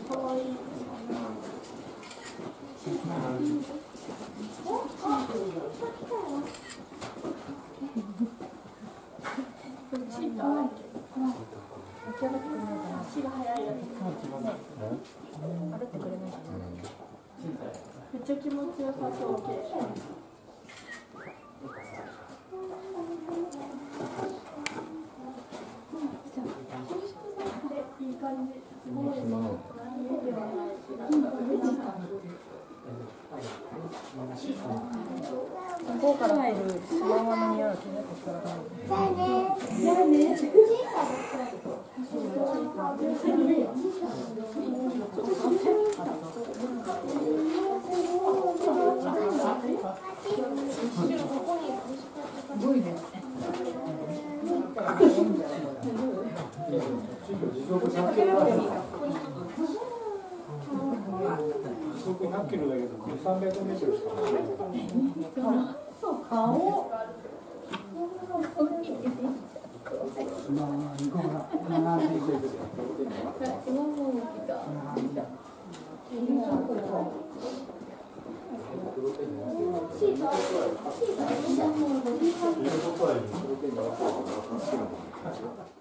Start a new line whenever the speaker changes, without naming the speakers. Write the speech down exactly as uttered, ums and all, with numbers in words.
足が速いやつ。歩ってくれない。めっちゃ気持ちよさそう。いい感じ。すごい。向こうから入るシマウマの匂いを気になってきたら。じゃあね。じゃあね。すごいね。時速ひゃくキロだけどに、さんびゃくメートルしか走れない。そう顔。チーター、チーター。